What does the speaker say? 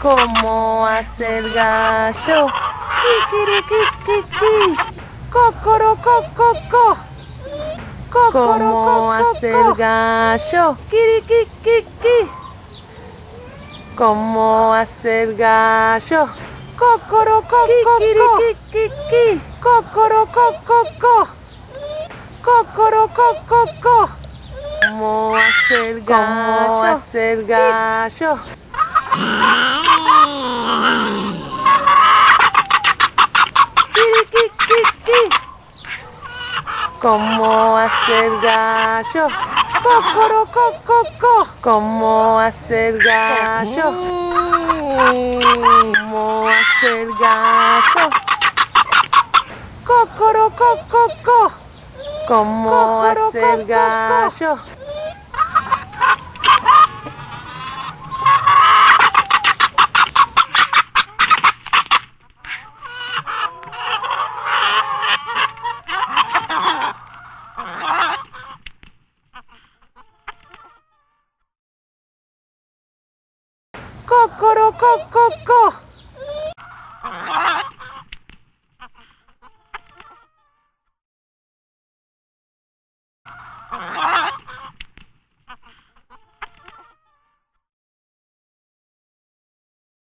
¿Cómo hace el gallo? Kikirikikiki. Cocorocococó. ¿Cómo hace el gallo? Kirikikiki. ¿Cómo hace el gallo? Cocorocococó. Cocorocococó. Cocorocococó. ¿Cómo hace el gallo? ¿Cómo hace el gallo? Kirikikiki. ¿Cómo hace el gallo? Cocorocococó. ¿Cómo hace el gallo? ¿Cómo hace el gallo? Cocorocococó. ¿Cómo hace el gallo? Cocorocococó.